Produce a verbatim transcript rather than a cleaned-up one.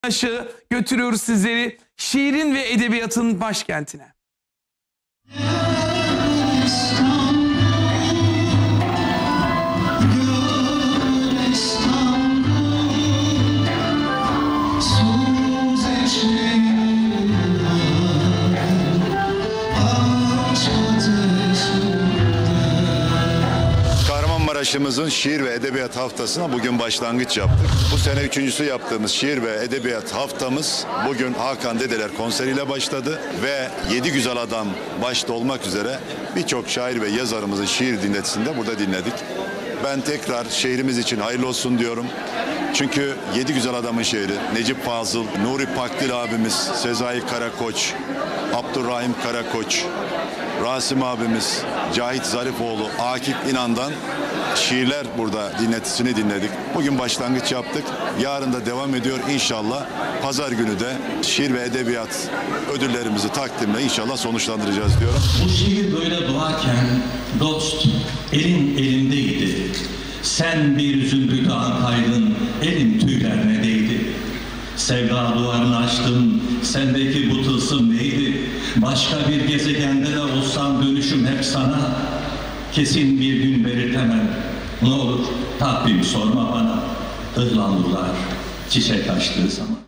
aşağı götürüyoruz sizleri şiirin ve edebiyatın başkentine. Kahramanmaraş'ımızın şiir ve edebiyat haftasına bugün başlangıç yaptık. Bu sene üçüncüsü yaptığımız şiir ve edebiyat haftamız bugün Hakan Dedeler konseriyle başladı ve Yedi Güzel Adam başta olmak üzere birçok şair ve yazarımızın şiir dinletisini de burada dinledik. Ben tekrar şehrimiz için hayırlı olsun diyorum. Çünkü Yedi Güzel Adam'ın şehri, Necip Fazıl, Nuri Pakdil abimiz, Sezai Karakoç, Abdurrahim Karakoç, Rasim abimiz, Cahit Zarifoğlu, Akif İnan'dan şiirler burada dinletisini dinledik. Bugün başlangıç yaptık. Yarın da devam ediyor inşallah. Pazar günü de şiir ve edebiyat ödüllerimizi takdimle inşallah sonuçlandıracağız diyorum. Bu şiir böyle doğarken dost elin elimdeydi. Sen bir zümrüt ağacaydın, elin tüylerine değdi. Sevda duvarını açtım, sendeki bu tılsım neydi? Başka bir gezegende de olsam dönüşüm hep sana. Kesin bir gün belirtemem. Ne olur takvim sorma bana. Ihlamurlar çiçek açtığı zaman.